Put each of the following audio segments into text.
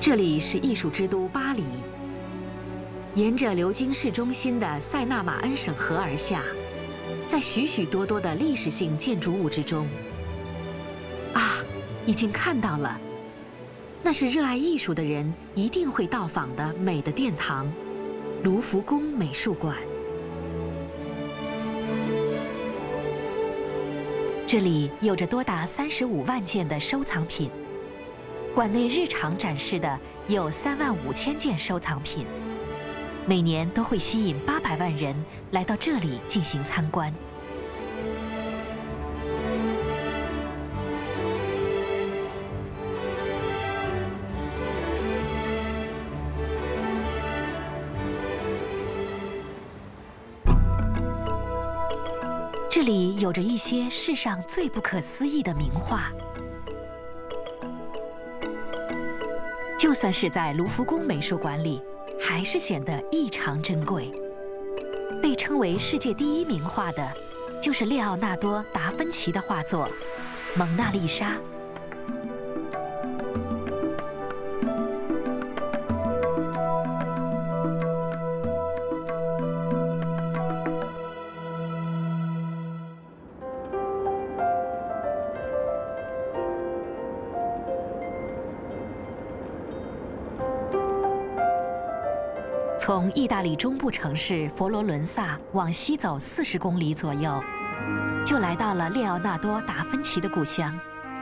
这里是艺术之都巴黎，沿着流经市中心的塞纳马恩省河而下，在许许多多的历史性建筑物之中，已经看到了，那是热爱艺术的人一定会到访的美的殿堂——卢浮宫美术馆。这里有着多达35万件的收藏品。 馆内日常展示的有35000件收藏品，每年都会吸引800万人来到这里进行参观。这里有着一些世上最不可思议的名画。 就算是在卢浮宫美术馆里，还是显得异常珍贵。被称为世界第一名画的，就是列奥纳多·达芬奇的画作《蒙娜丽莎》。从意大利中部城市佛罗伦萨往西走40公里左右，就来到了列奥纳多·达芬奇的故乡。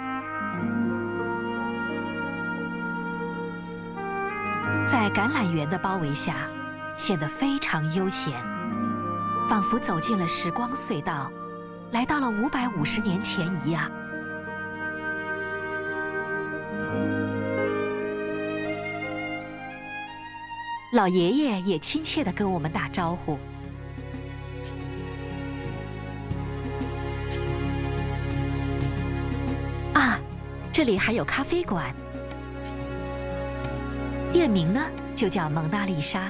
在橄榄园的包围下，显得非常悠闲，仿佛走进了时光隧道，来到了550年前一样。 老爷爷也亲切地跟我们打招呼。这里还有咖啡馆，店名呢就叫蒙娜丽莎。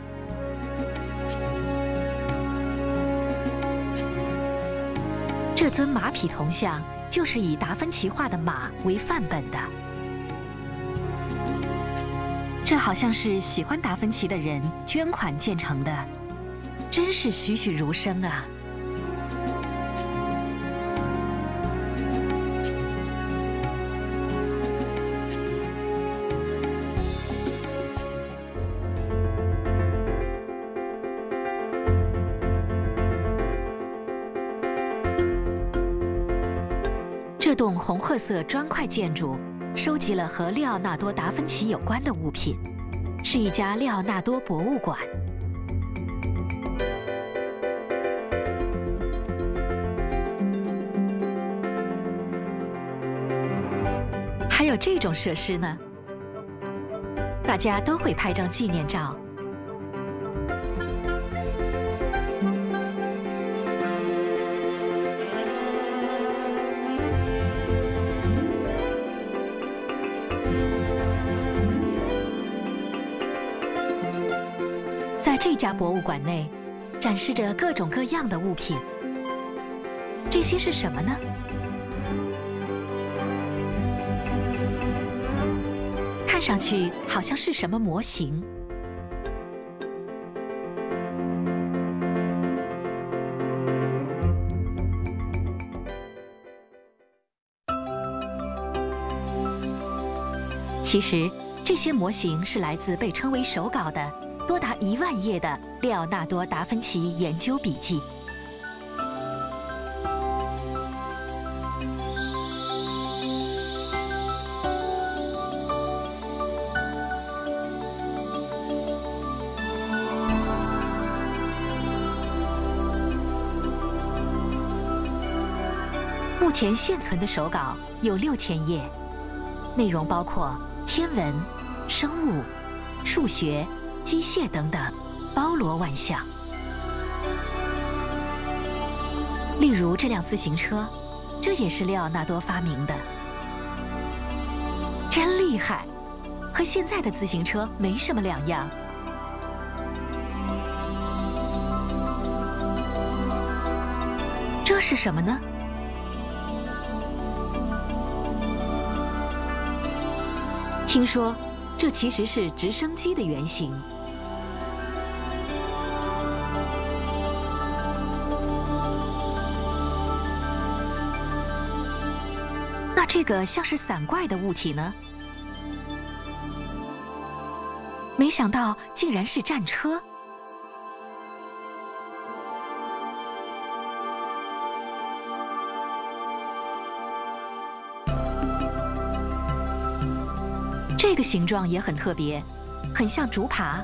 这尊马匹铜像就是以达芬奇画的马为范本的。 这好像是喜欢达芬奇的人捐款建成的，真是栩栩如生啊！这栋红褐色砖块建筑。 收集了和列奥纳多·达芬奇有关的物品，是一家列奥纳多博物馆。还有这种设施呢，大家都会拍张纪念照。 在这家博物馆内，展示着各种各样的物品。这些是什么呢？看上去好像是什么模型。其实，这些模型是来自被称为手稿的。 多达1万页的列奥纳多·达芬奇研究笔记。目前现存的手稿有6000页，内容包括天文、生物、数学。 机械等等，包罗万象。例如这辆自行车，这也是列奥纳多发明的，真厉害，和现在的自行车没什么两样。这是什么呢？听说这其实是直升机的原型。那这个像是伞怪的物体呢？没想到竟然是战车。这个形状也很特别，很像竹耙。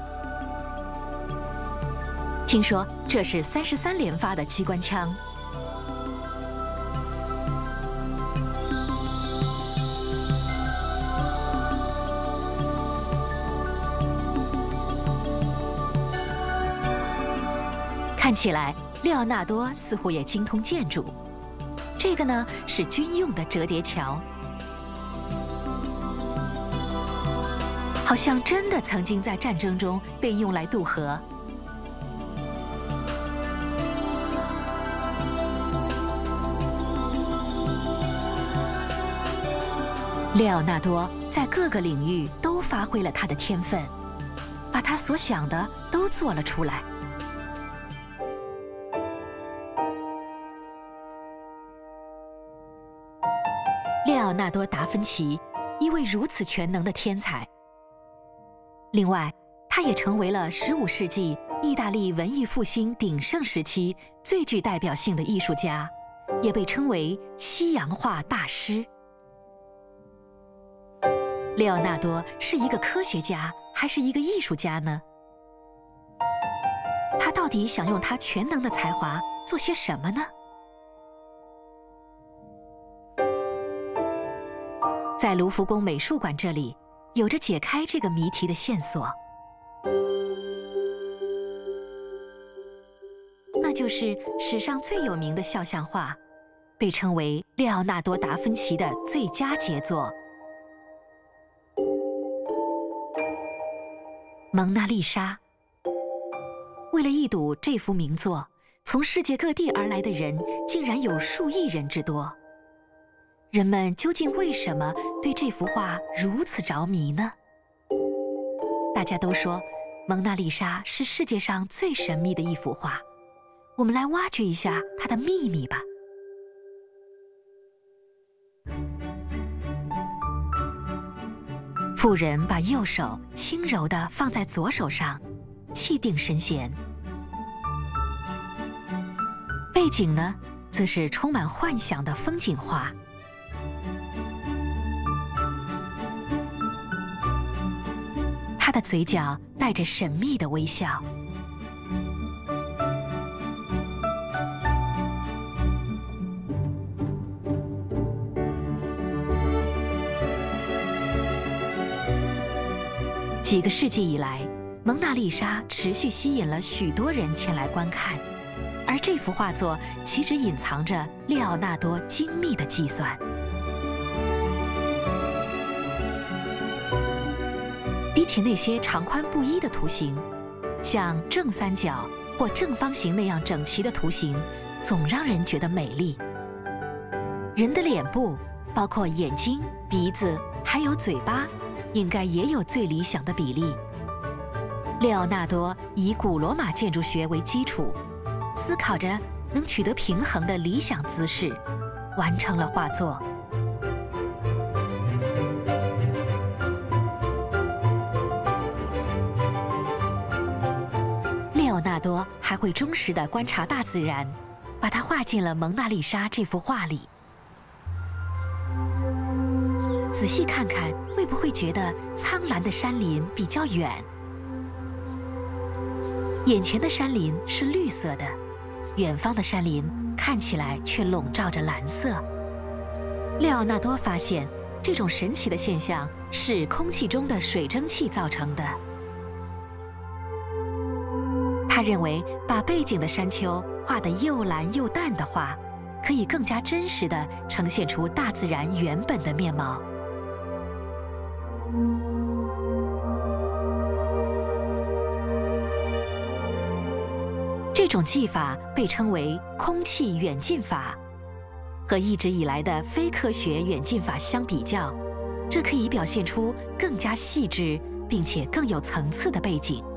听说这是33连发的机关枪。看起来，列奥纳多似乎也精通建筑。这个呢是军用的折叠桥，好像真的曾经在战争中被用来渡河。列奥纳多在各个领域都发挥了他的天分，把他所想的都做了出来。列奥纳多·达芬奇，一位如此全能的天才。另外，他也成为了15世纪意大利文艺复兴鼎盛时期最具代表性的艺术家，也被称为西洋画大师。列奥纳多是一个科学家还是一个艺术家呢？他到底想用他全能的才华做些什么呢？在卢浮宫美术馆这里，有着解开这个谜题的线索，那就是史上最有名的肖像画，被称为列奥纳多·达芬奇的最佳杰作《蒙娜丽莎》。为了一睹这幅名作，从世界各地而来的人竟然有数亿人之多。人们究竟为什么对这幅画如此着迷呢？大家都说，蒙娜丽莎是世界上最神秘的一幅画。我们来挖掘一下它的秘密吧。妇人把右手轻柔地放在左手上，气定神闲。背景呢，则是充满幻想的风景画。他的嘴角带着神秘的微笑。几个世纪以来，蒙娜丽莎持续吸引了许多人前来观看，而这幅画作其实隐藏着列奥纳多精密的计算。比起那些长宽不一的图形，像正三角或正方形那样整齐的图形，总让人觉得美丽。人的脸部，包括眼睛、鼻子还有嘴巴，应该也有最理想的比例。列奥纳多以古罗马建筑学为基础，思考着能取得平衡的理想姿势，完成了画作。列奥纳多还会忠实地观察大自然，把它画进了《蒙娜丽莎》这幅画里。仔细看看，会不会觉得苍蓝的山林比较远？眼前的山林是绿色的，远方的山林看起来却笼罩着蓝色。列奥纳多发现，这种神奇的现象是空气中的水蒸气造成的。他认为，把背景的山丘画得又蓝又淡的画，可以更加真实地呈现出大自然原本的面貌。这种技法被称为空气远近法，和一直以来的非科学远近法相比较，这可以表现出更加细致、 并且更有层次的背景。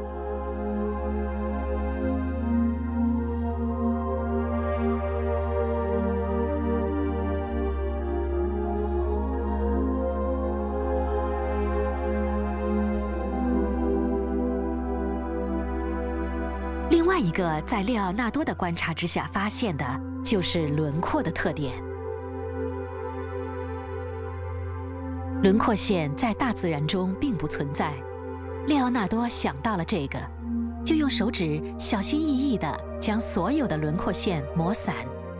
另外一个在列奥纳多的观察之下发现的就是轮廓的特点。轮廓线在大自然中并不存在，列奥纳多想到了这个，就用手指小心翼翼地将所有的轮廓线抹散。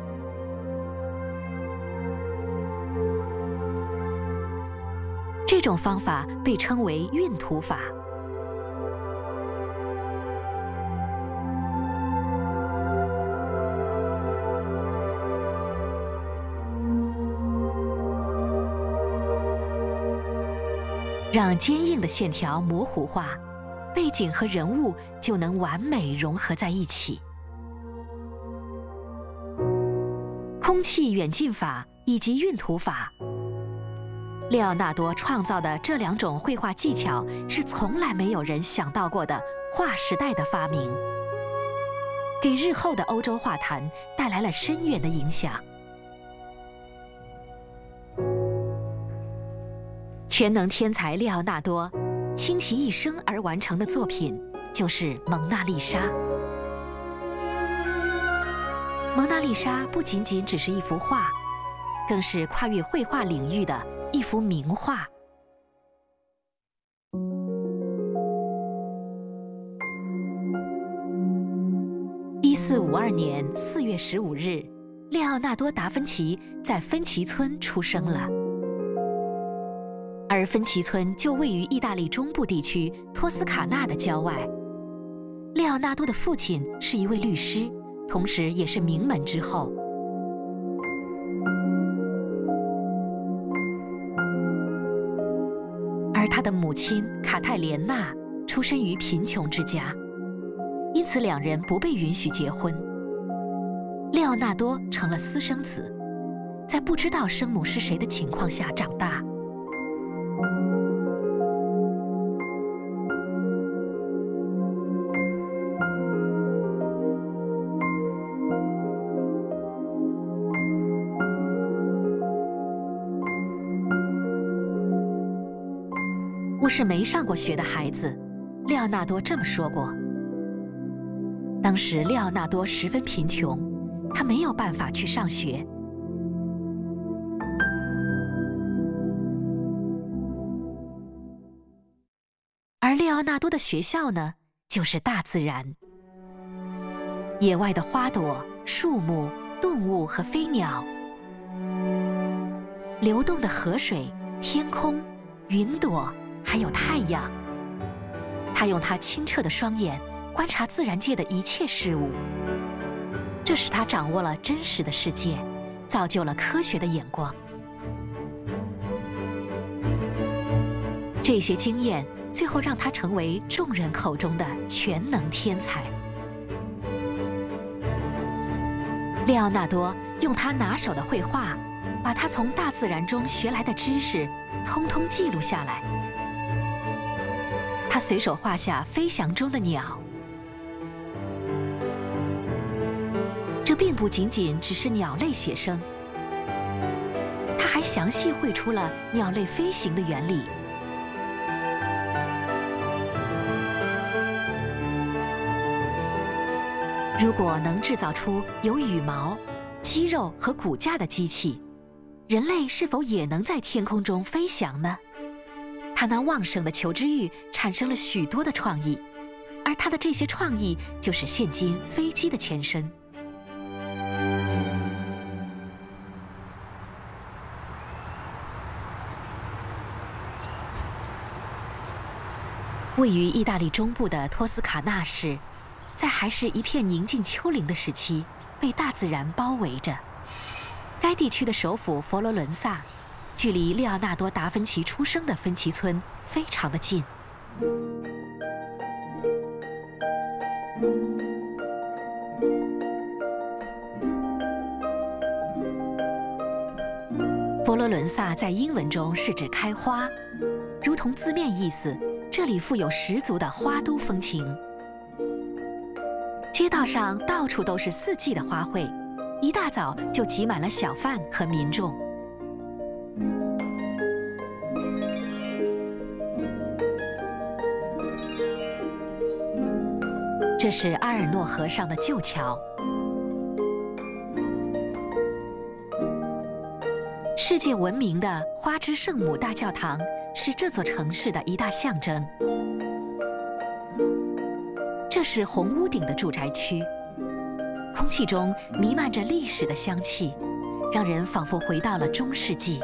这种方法被称为晕涂法。让坚硬的线条模糊化，背景和人物就能完美融合在一起。空气远近法以及晕涂法，列奥纳多创造的这两种绘画技巧是从来没有人想到过的划时代的发明，给日后的欧洲画坛带来了深远的影响。全能天才列奥纳多倾其一生而完成的作品就是《蒙娜丽莎》。蒙娜丽莎不仅仅只是一幅画，更是跨越绘画领域的一幅名画。1452年4月15日，列奥纳多·达芬奇在芬奇村出生了。而芬奇村就位于意大利中部地区托斯卡纳的郊外。列奥纳多的父亲是一位律师，同时也是名门之后。而他的母亲卡泰莲娜出身于贫穷之家，因此两人不被允许结婚。列奥纳多成了私生子，在不知道生母是谁的情况下长大。我是没上过学的孩子，列奥纳多这么说过。当时列奥纳多十分贫穷，他没有办法去上学。而列奥纳多的学校呢，就是大自然。野外的花朵、树木、动物和飞鸟，流动的河水、天空、云朵，还有太阳。他用他清澈的双眼观察自然界的一切事物，这使他掌握了真实的世界，造就了科学的眼光。这些经验最后让他成为众人口中的全能天才。列奥纳多用他拿手的绘画，把他从大自然中学来的知识通通记录下来。他随手画下飞翔中的鸟，这并不仅仅只是鸟类写生，他还详细绘出了鸟类飞行的原理。如果能制造出有羽毛、肌肉和骨架的机器，人类是否也能在天空中飞翔呢？他那旺盛的求知欲产生了许多的创意，而他的这些创意就是现今飞机的前身。位于意大利中部的托斯卡纳市，在还是一片宁静丘陵的时期，被大自然包围着。该地区的首府佛罗伦萨，距离列奥纳多·达芬奇出生的芬奇村非常的近。佛罗伦萨在英文中是指开花，如同字面意思， 这里富有十足的花都风情。街道上到处都是四季的花卉，一大早就挤满了小贩和民众。这是阿尔诺河上的旧桥。世界闻名的花之圣母大教堂是这座城市的一大象征。这是红屋顶的住宅区，空气中弥漫着历史的香气，让人仿佛回到了中世纪。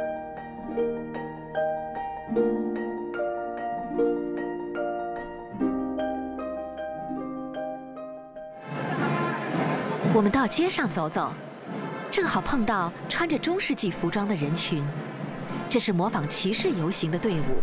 我们到街上走走，正好碰到穿着中世纪服装的人群，这是模仿骑士游行的队伍。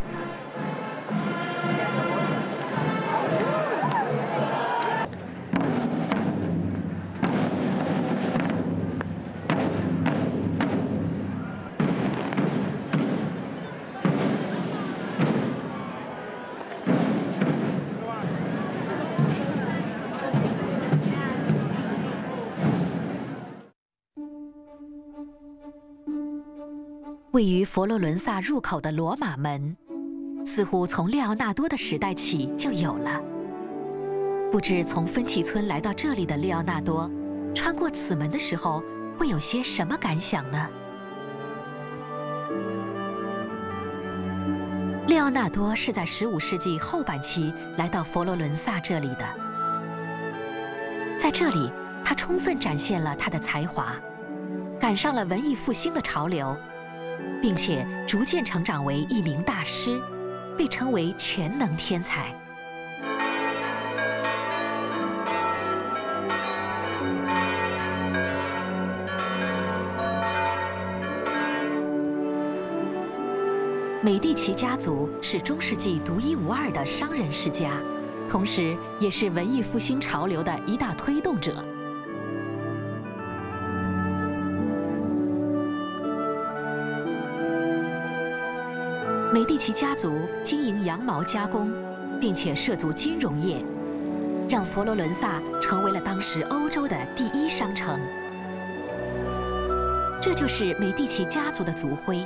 位于佛罗伦萨入口的罗马门，似乎从列奥纳多的时代起就有了。不知从芬奇村来到这里的列奥纳多，穿过此门的时候会有些什么感想呢？列奥纳多是在15世纪后半期来到佛罗伦萨这里的，在这里，他充分展现了他的才华，赶上了文艺复兴的潮流，并且逐渐成长为一名大师，被称为全能天才。美第奇家族是中世纪独一无二的商人世家，同时也是文艺复兴潮流的一大推动者。美第奇家族经营羊毛加工，并且涉足金融业，让佛罗伦萨成为了当时欧洲的第一商城。这就是美第奇家族的族徽。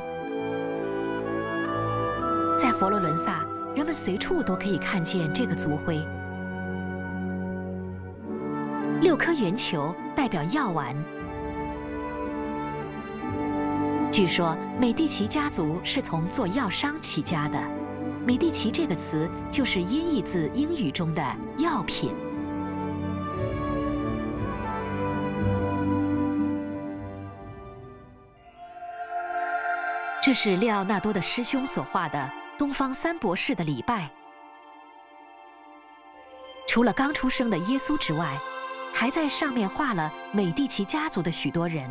在佛罗伦萨，人们随处都可以看见这个族徽。6颗圆球代表药丸。据说美第奇家族是从做药商起家的，美第奇这个词就是音译自英语中的药品。这是列奥纳多的师兄所画的东方三博士的礼拜。除了刚出生的耶稣之外，还在上面画了美第奇家族的许多人，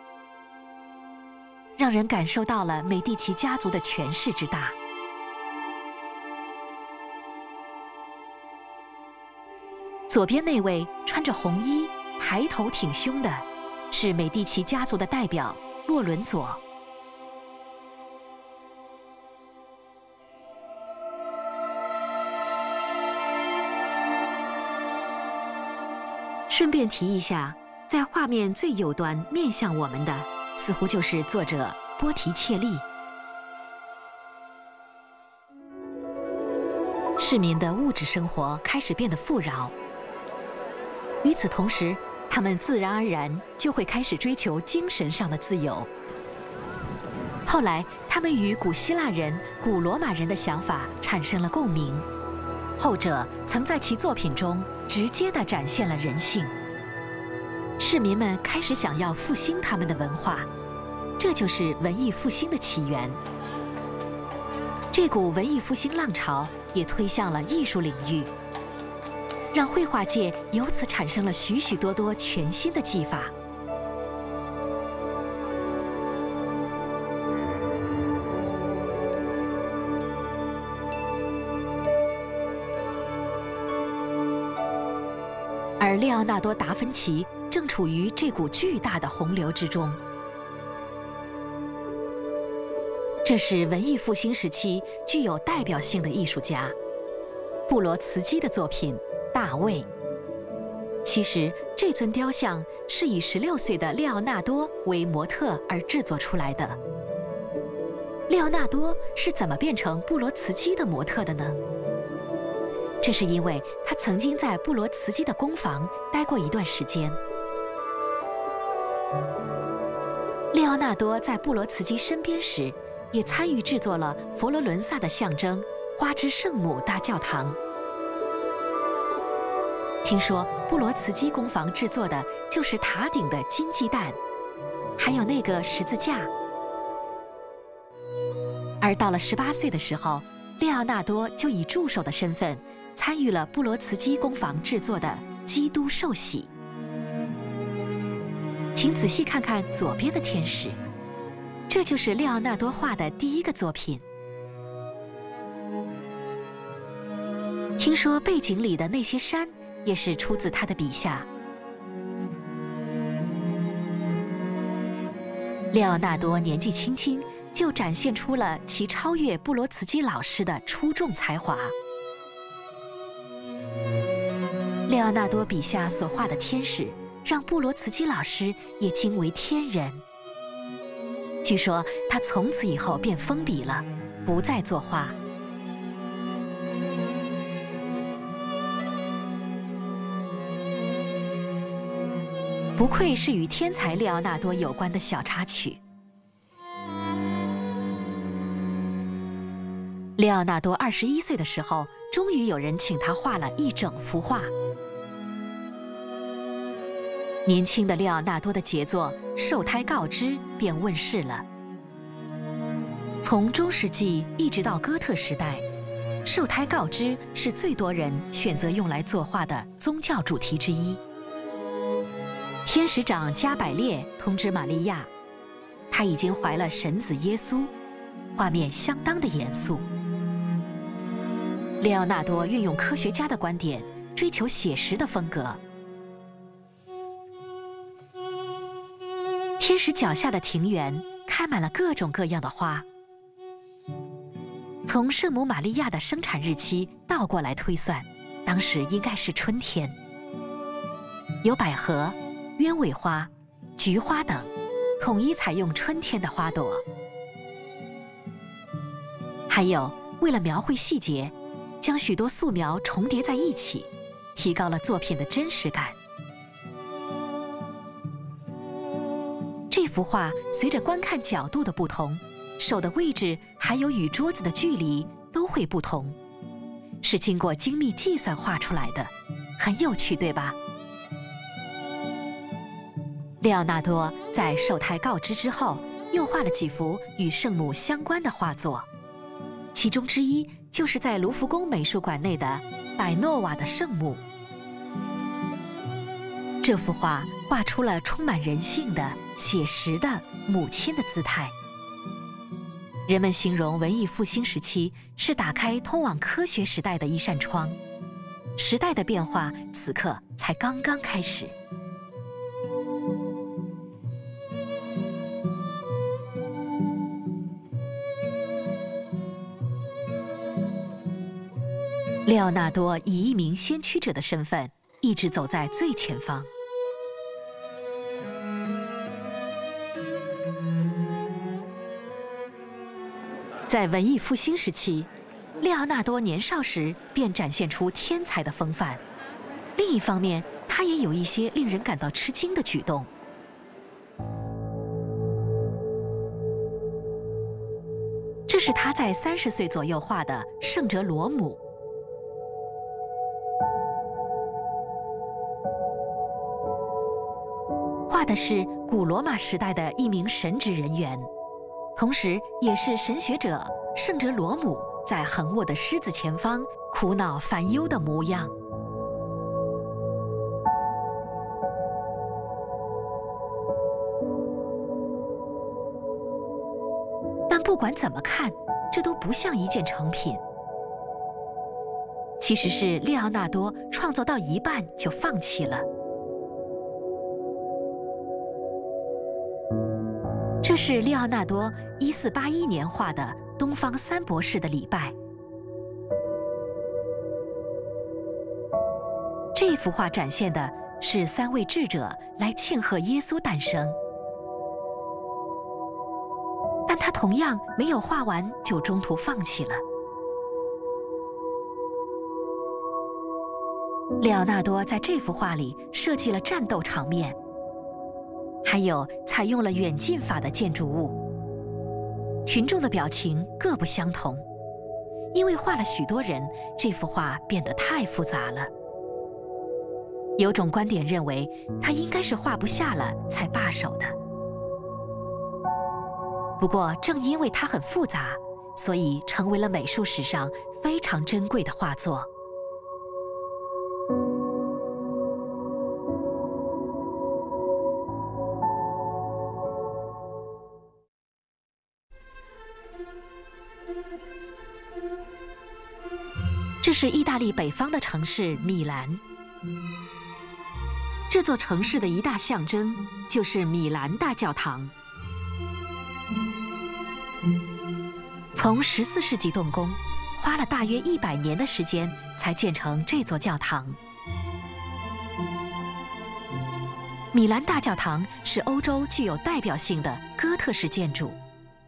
让人感受到了美第奇家族的权势之大。左边那位穿着红衣、抬头挺胸的，是美第奇家族的代表洛伦佐。顺便提一下，在画面最右端面向我们的，似乎就是作者波提切利。市民的物质生活开始变得富饶，与此同时，他们自然而然就会开始追求精神上的自由。后来，他们与古希腊人、古罗马人的想法产生了共鸣，后者曾在其作品中直接地展现了人性。市民们开始想要复兴他们的文化，这就是文艺复兴的起源。这股文艺复兴浪潮也推向了艺术领域，让绘画界由此产生了许许多多全新的技法。而列奥纳多·达芬奇正处于这股巨大的洪流之中。这是文艺复兴时期具有代表性的艺术家， 布罗茨基的作品《大卫》。其实，这尊雕像是以16岁的列奥纳多为模特而制作出来的。列奥纳多是怎么变成布罗茨基的模特的呢？这是因为他曾经在布罗茨基的工坊待过一段时间。列奥纳多在布罗茨基身边时，也参与制作了佛罗伦萨的象征花之圣母大教堂。听说布罗茨基工坊制作的就是塔顶的金鸡蛋，还有那个十字架。而到了18岁的时候，列奥纳多就以助手的身份参与了布罗茨基工坊制作的基督受洗。请仔细看看左边的天使，这就是列奥纳多画的第一个作品。听说背景里的那些山也是出自他的笔下。列奥纳多年纪轻轻就展现出了其超越布罗茨基老师的出众才华。列奥纳多笔下所画的天使，让布罗茨基老师也惊为天人。据说他从此以后便封笔了，不再作画。不愧是与天才列奥纳多有关的小插曲。列奥纳多21岁的时候，终于有人请他画了一整幅画。年轻的列奥纳多的杰作《受胎告知》便问世了。从中世纪一直到哥特时代，《受胎告知》是最多人选择用来作画的宗教主题之一。天使长加百列通知玛利亚，她已经怀了神子耶稣，画面相当的严肃。列奥纳多运用科学家的观点，追求写实的风格。天使脚下的庭园开满了各种各样的花。从圣母玛利亚的生产日期倒过来推算，当时应该是春天。有百合、鸢尾花、菊花等，统一采用春天的花朵。还有，为了描绘细节，将许多素描重叠在一起，提高了作品的真实感。这幅画随着观看角度的不同，手的位置还有与桌子的距离都会不同，是经过精密计算画出来的，很有趣，对吧？列奥纳多在受胎告知之后，又画了几幅与圣母相关的画作，其中之一就是在卢浮宫美术馆内的百诺瓦的圣母。这幅画画出了充满人性的写实的母亲的姿态。人们形容文艺复兴时期是打开通往科学时代的一扇窗，时代的变化此刻才刚刚开始。列奥纳多以一名先驱者的身份，一直走在最前方。在文艺复兴时期，列奥纳多年少时便展现出天才的风范。另一方面，他也有一些令人感到吃惊的举动。这是他在30岁左右画的圣哲罗姆。画的是古罗马时代的一名神职人员，同时也是神学者圣哲罗姆在横卧的狮子前方苦恼烦忧的模样。但不管怎么看，这都不像一件成品。其实是列奥纳多创作到一半就放弃了。这是列奥纳多1481年画的东方三博士的礼拜。 这幅画展现的是3位智者来庆贺耶稣诞生，但他同样没有画完就中途放弃了。列奥纳多在这幅画里设计了战斗场面，还有采用了远近法的建筑物。群众的表情各不相同，因为画了许多人，这幅画变得太复杂了。有种观点认为，他应该是画不下了才罢手的。不过，正因为它很复杂，所以成为了美术史上非常珍贵的画作。这是意大利北方的城市米兰。这座城市的一大象征就是米兰大教堂。从14世纪动工，花了大约100年的时间才建成这座教堂。米兰大教堂是欧洲具有代表性的哥特式建筑。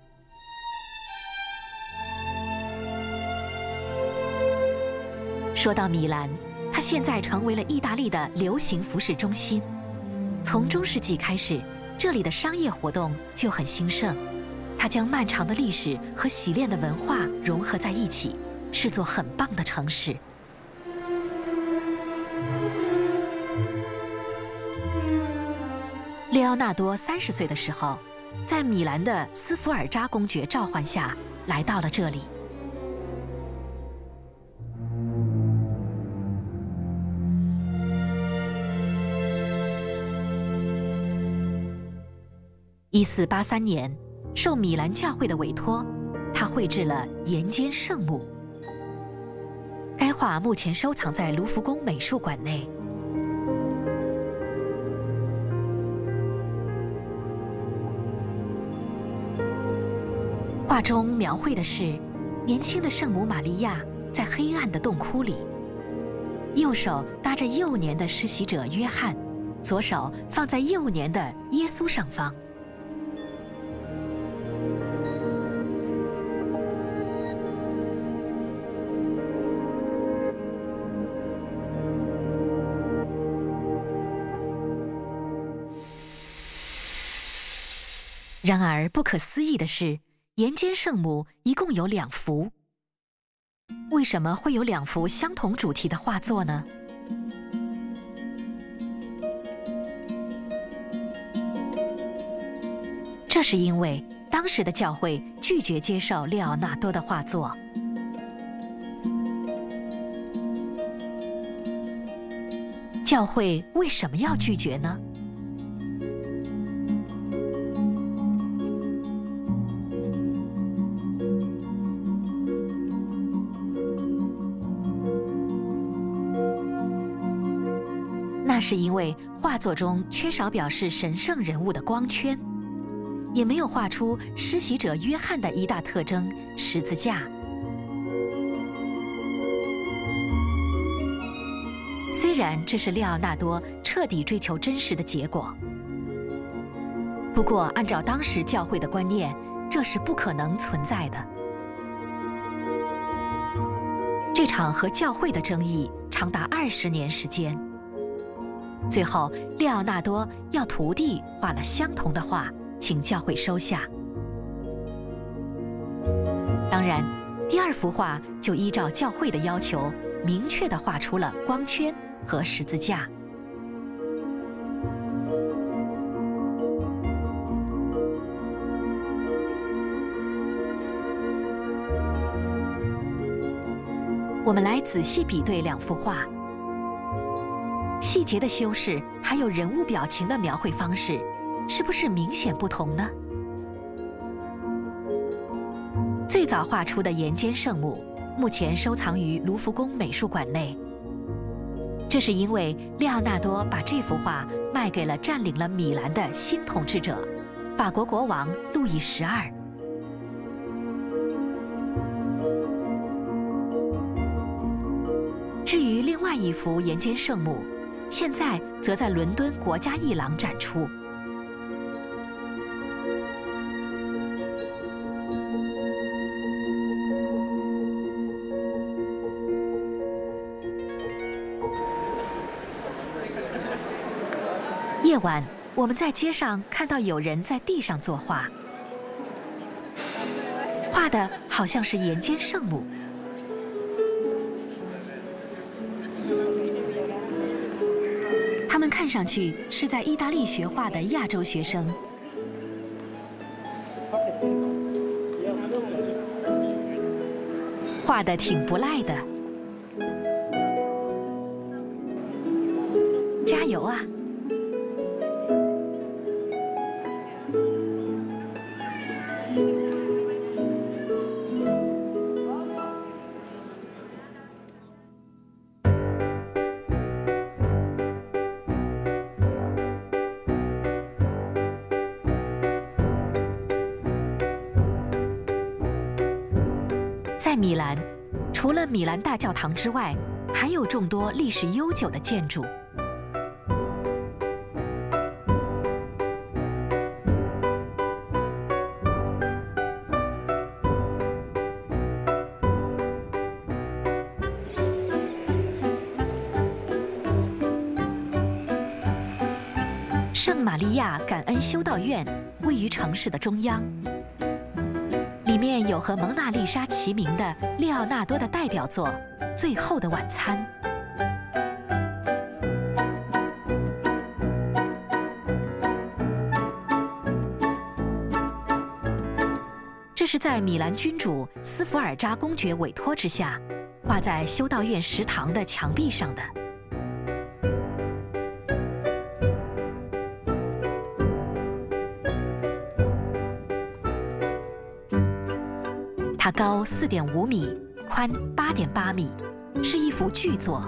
说到米兰，它现在成为了意大利的流行服饰中心。从中世纪开始，这里的商业活动就很兴盛。它将漫长的历史和洗练的文化融合在一起，是座很棒的城市。列奥纳多30岁的时候，在米兰的斯福尔扎公爵召唤下，来到了这里。1483年，受米兰教会的委托，他绘制了《岩间圣母》。该画目前收藏在卢浮宫美术馆内。画中描绘的是年轻的圣母玛利亚在黑暗的洞窟里，右手搭着幼年的施洗者约翰，左手放在幼年的耶稣上方。然而，不可思议的是，岩间圣母一共有2幅。为什么会有2幅相同主题的画作呢？这是因为当时的教会拒绝接受列奥纳多的画作。教会为什么要拒绝呢？那是因为画作中缺少表示神圣人物的光圈，也没有画出施洗者约翰的一大特征——十字架。虽然这是列奥纳多彻底追求真实的结果，不过按照当时教会的观念，这是不可能存在的。这场和教会的争议长达20年时间。最后，列奥纳多要徒弟画了相同的画，请教会收下。当然，第2幅画就依照教会的要求，明确地画出了光圈和十字架。我们来仔细比对2幅画。细节的修饰，还有人物表情的描绘方式，是不是明显不同呢？最早画出的岩间圣母，目前收藏于卢浮宫美术馆内。这是因为列奥纳多把这幅画卖给了占领了米兰的新统治者——法国国王路易12。至于另外一幅岩间圣母，现在则在伦敦国家艺廊展出。夜晚，我们在街上看到有人在地上作画，画的好像是岩间圣母。他们看上去是在意大利学画的亚洲学生。画得挺不赖的，加油啊！在米兰，除了米兰大教堂之外，还有众多历史悠久的建筑。圣玛利亚感恩修道院位于城市的中央。里面有和蒙娜丽莎齐名的列奥纳多的代表作《最后的晚餐》。这是在米兰君主斯福尔扎公爵委托之下，挂在修道院食堂的墙壁上的。它高4.5米，宽8.8米，是一幅巨作。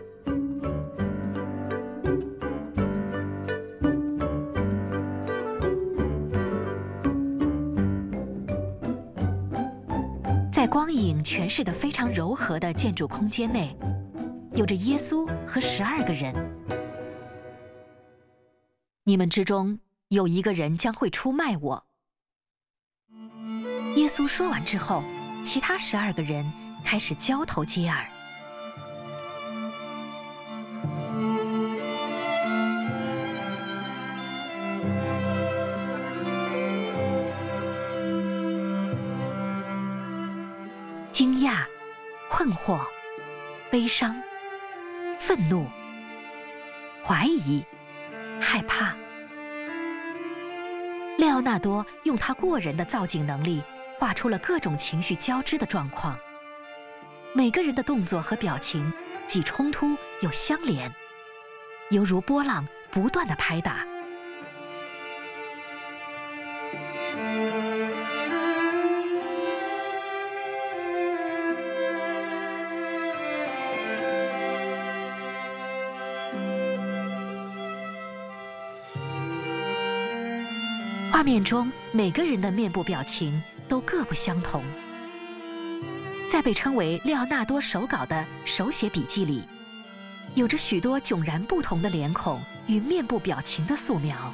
在光影诠释得非常柔和的建筑空间内，有着耶稣和12个人。你们之中有一个人将会出卖我。耶稣说完之后，其他12个人开始交头接耳。惊讶、困惑、悲伤、愤怒、怀疑、害怕。列奥纳多用他过人的造景能力，画出了各种情绪交织的状况。每个人的动作和表情既冲突又相连，犹如波浪不断的拍打。画面中每个人的面部表情都各不相同。在被称为列奥纳多手稿的手写笔记里，有着许多迥然不同的脸孔与面部表情的素描。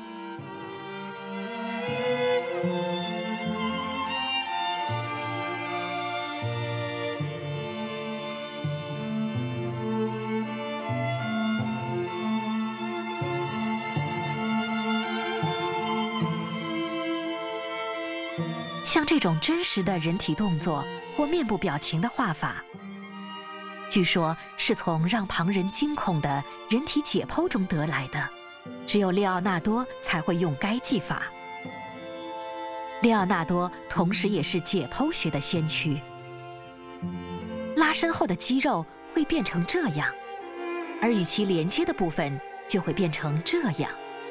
像这种真实的人体动作或面部表情的画法，据说是从让旁人惊恐的人体解剖中得来的，只有列奥纳多才会用该技法。列奥纳多同时也是解剖学的先驱。拉伸后的肌肉会变成这样，而与其连接的部分就会变成这样。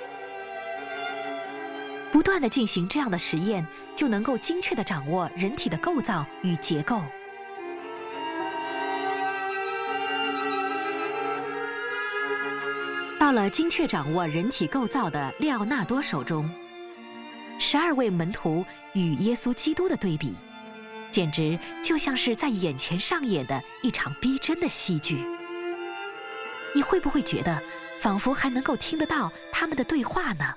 不断地进行这样的实验，就能够精确地掌握人体的构造与结构。到了精确掌握人体构造的列奥纳多手中，12位门徒与耶稣基督的对比，简直就像是在眼前上演的一场逼真的戏剧。 你会不会觉得仿佛还能够听得到他们的对话呢？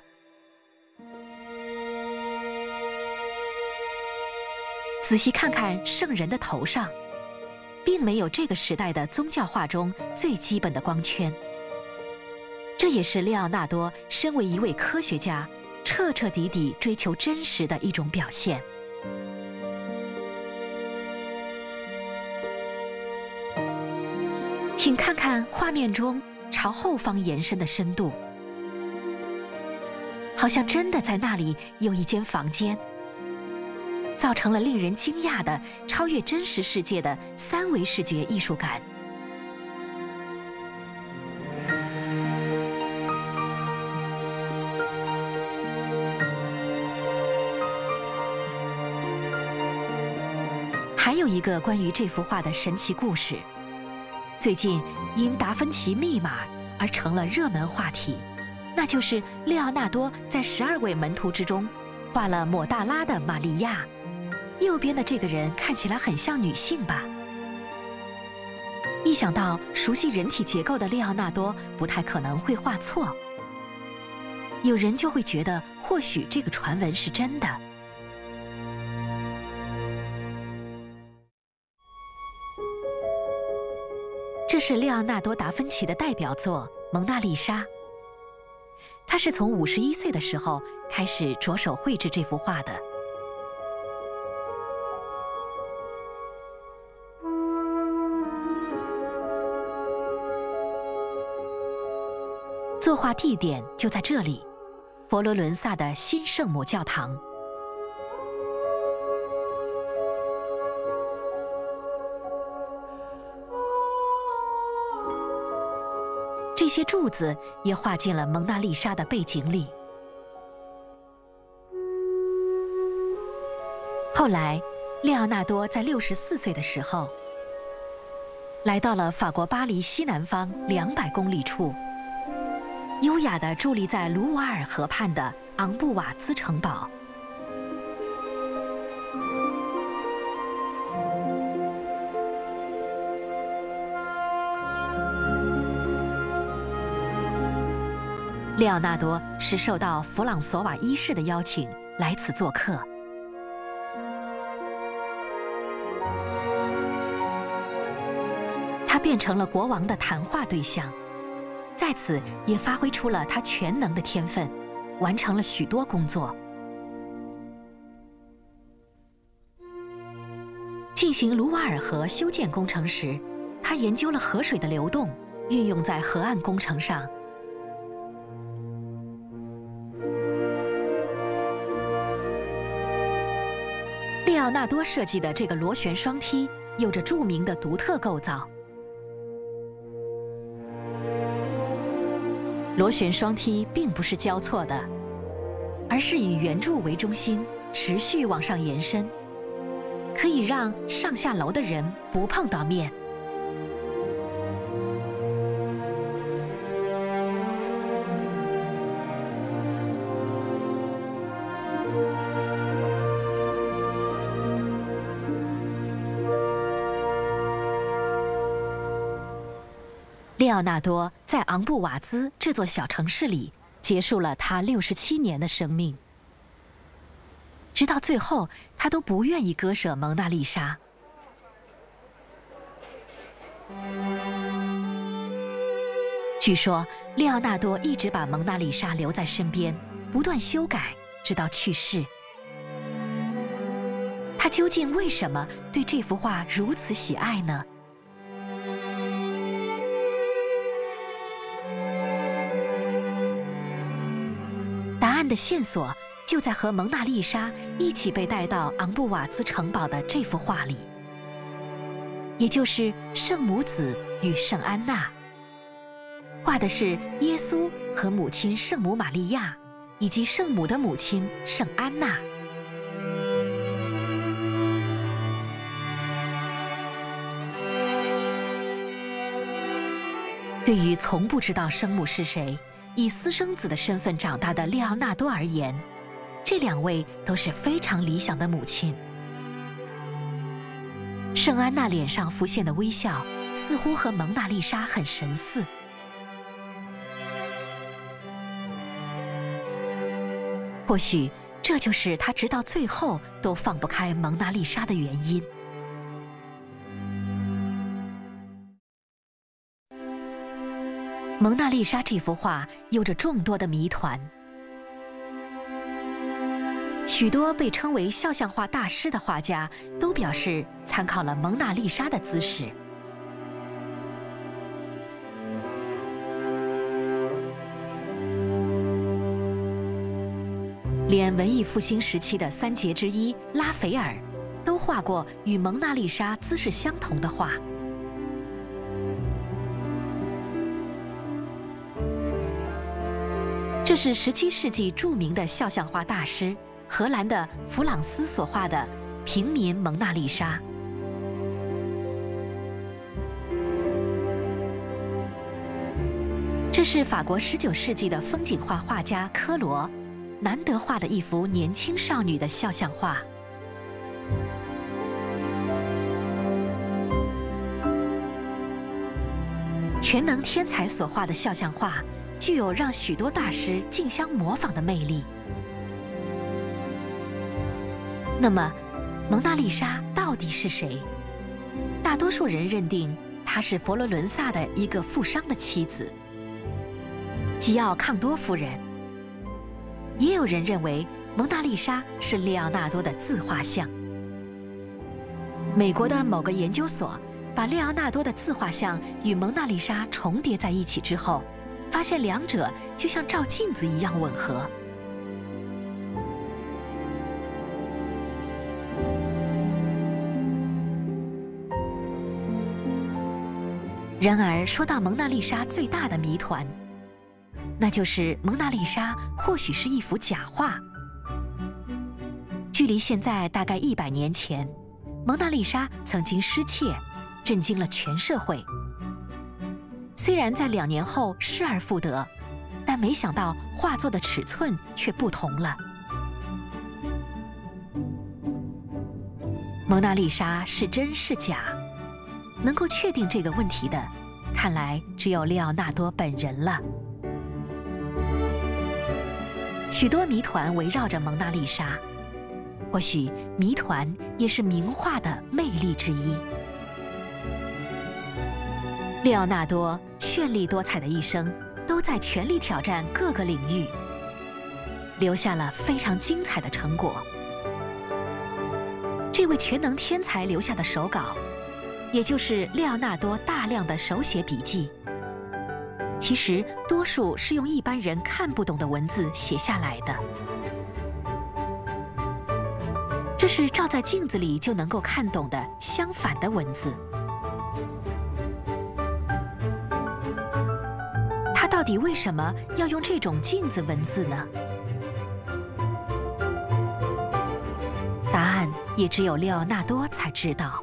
仔细看看圣人的头上，并没有这个时代的宗教画中最基本的光圈。这也是列奥纳多身为一位科学家，彻彻底底追求真实的一种表现。请看看画面中朝后方延伸的深度，好像真的在那里有一间房间，造成了令人惊讶的超越真实世界的三维视觉艺术感。还有一个关于这幅画的神奇故事，最近因达芬奇密码而成了热门话题，那就是列奥纳多在12位门徒之中画了抹大拉的玛利亚。右边的这个人看起来很像女性吧？一想到熟悉人体结构的列奥纳多不太可能会画错，有人就会觉得或许这个传闻是真的。这是列奥纳多·达芬奇的代表作《蒙娜丽莎》。他是从51岁的时候开始着手绘制这幅画的。作画地点就在这里，佛罗伦萨的新圣母教堂。这些柱子也画进了蒙娜丽莎的背景里。后来，列奥纳多在64岁的时候，来到了法国巴黎西南方200公里处，优雅地伫立在卢瓦尔河畔的昂布瓦兹城堡。列奥纳多是受到弗朗索瓦一世的邀请来此做客。他变成了国王的谈话对象，在此也发挥出了他全能的天分，完成了许多工作。进行卢瓦尔河修建工程时，他研究了河水的流动，运用在河岸工程上。列奥纳多设计的这个螺旋双梯有着著名的独特构造。螺旋双梯并不是交错的，而是以圆柱为中心，持续往上延伸，可以让上下楼的人不碰到面。列奥纳多在昂布瓦兹这座小城市里结束了他67年的生命，直到最后，他都不愿意割舍蒙娜丽莎。据说，列奥纳多一直把蒙娜丽莎留在身边，不断修改，直到去世。他究竟为什么对这幅画如此喜爱呢？答案的线索就在和蒙娜丽莎一起被带到昂布瓦兹城堡的这幅画里，也就是圣母子与圣安娜，画的是耶稣和母亲圣母玛利亚，以及圣母的母亲圣安娜。对于从不知道生母是谁，以私生子的身份长大的列奥纳多而言，这两位都是非常理想的母亲。圣安娜脸上浮现的微笑，似乎和蒙娜丽莎很神似， 或许这就是他直到最后都放不开蒙娜丽莎的原因。蒙娜丽莎这幅画有着众多的谜团，许多被称为肖像画大师的画家都表示参考了蒙娜丽莎的姿势。连文艺复兴时期的三杰之一拉斐尔都画过与蒙娜丽莎姿势相同的画。这是17世纪著名的肖像画大师荷兰的弗朗斯所画的平民蒙娜丽莎。这是法国19世纪的风景画画家科罗难得画的一幅年轻少女的肖像画。全能天才所画的肖像画具有让许多大师竞相模仿的魅力。那么，蒙娜丽莎到底是谁？大多数人认定她是佛罗伦萨的一个富商的妻子，吉奥康多夫人。也有人认为蒙娜丽莎是列奥纳多的自画像。美国的某个研究所把列奥纳多的自画像与蒙娜丽莎重叠在一起之后，发现两者就像照镜子一样吻合。然而，说到蒙娜丽莎最大的谜团，那就是蒙娜丽莎或许是一幅假画。距离现在大概100年前，蒙娜丽莎曾经失窃，震惊了全社会。虽然在2年后失而复得，但没想到画作的尺寸却不同了。蒙娜丽莎是真是假？能够确定这个问题的，看来只有列奥纳多本人了。许多谜团围绕着蒙娜丽莎，或许谜团也是名画的魅力之一。列奥纳多绚丽多彩的一生，都在全力挑战各个领域，留下了非常精彩的成果。这位全能天才留下的手稿，也就是列奥纳多大量的手写笔记，其实多数是用一般人看不懂的文字写下来的。这是照在镜子里就能够看懂的相反的文字。他到底为什么要用这种镜子文字呢？答案也只有列奥纳多才知道。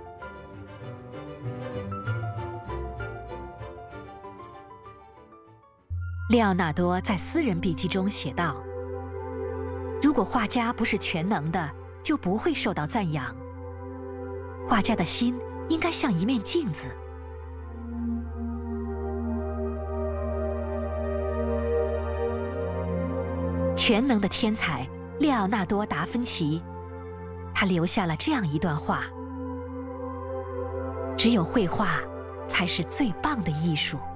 列奥纳多在私人笔记中写道：“如果画家不是全能的，就不会受到赞扬。画家的心应该像一面镜子。”全能的天才列奥纳多·达芬奇，他留下了这样一段话：“只有绘画才是最棒的艺术。”